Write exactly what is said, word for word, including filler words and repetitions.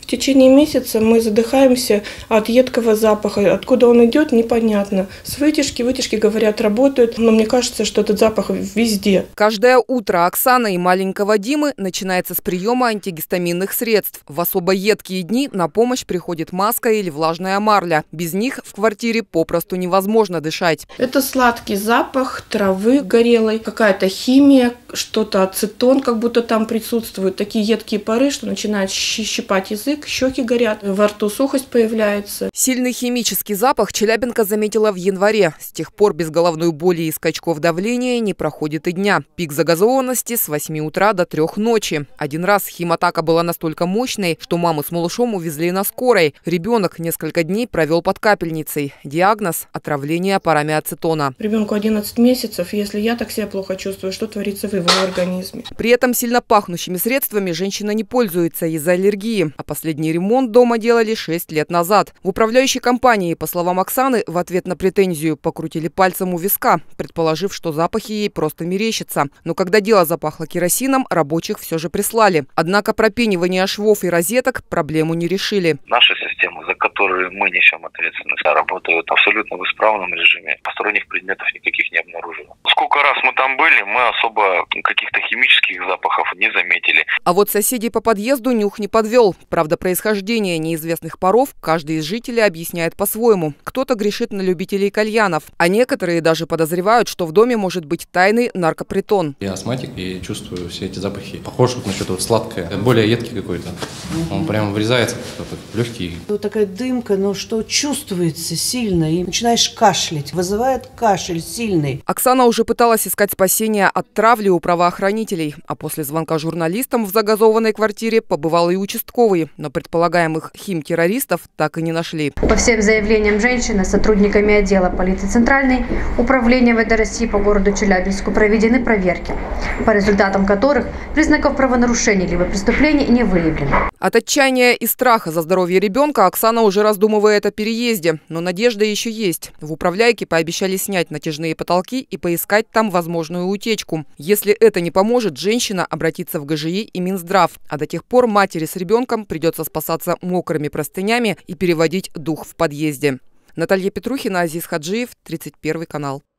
В течение месяца мы задыхаемся от едкого запаха. Откуда он идет, непонятно. С вытяжки, вытяжки, говорят, работают, но мне кажется, что этот запах везде. Каждое утро Оксаны и маленького Димы начинается с приема антигистаминных средств. В особо едкие дни на помощь приходит маска или влажная марля. Без них в квартире попросту невозможно дышать. Это сладкий запах травы горелой, какая-то химия, что-то ацетон как будто там присутствует. Такие едкие пары, что начинает щипать язык, щеки горят, во рту сухость появляется. Сильный химический запах челябинка заметила в январе. С тех пор без головной боли и скачков давления не проходит и дня. Пик загазованности с восьми утра до трёх ночи. Один раз химатака была настолько мощной, что маму с малышом увезли на скорой. Ребенок несколько дней провел под капельницей. Диагноз – отравление парами ацетона. Ребенку одиннадцать месяцев. Если я так себя плохо чувствую, что творится в его организме? При этом сильно пахнущими средствами женщина не пользуется из-за аллергии. А последний ремонт дома делали шесть лет назад. В управляющей компании, по словам Оксаны, в ответ на претензию покрутили пальцем у виска, предположив, что запахи ей просто мерещатся. Но когда дело запахло керосином, рабочих все же прислали. Однако пропенивание швов и розеток проблему не решили. Наши системы, за которые мы несем ответственность, работают абсолютно в исправном режиме. Посторонних предметов никаких не обнаружено. Сколько раз мы там были, мы особо каких-то химических запахов не заметили. А вот соседей по подъезду нюх не подвел. Правда, происхождение неизвестных паров каждый из жителей объясняет по-своему. Кто-то грешит на любителей кальянов, а некоторые даже подозревают, что в доме может быть тайный наркопритон. Я астматик и чувствую все эти запахи. Похож вот на что-то вот сладкое, более едкий какой-то. Он прям врезается, как-то легкий. Вот такая дымка, но что чувствуется сильно, и начинаешь кашлять, вызывает кашель сильный. Оксана уже пыталась искать спасения от травли у правоохранителей, а после звонка журналистам в загазованной квартире побывал и участковый, но предполагаемых химтеррористов так и не нашли. По всем заявлениям женщины сотрудниками отдела полиции Центральной управления МВД России по городу Челябинску проведены проверки, по результатам которых признаков правонарушений либо преступлений не выявлено. От отчаяния и страха за здоровье ребенка Оксана уже раздумывает о переезде, но надежда еще есть. В управляйке пообещали снять натяжные потолки и поискать там возможную утечку. Если это не поможет, женщина обратится в ГЖИ и Минздрав. А до тех пор матери с ребенком придется спасаться мокрыми простынями и переводить дух в подъезде. Наталья Петрухина, Азиз Хаджиев, тридцать первый канал.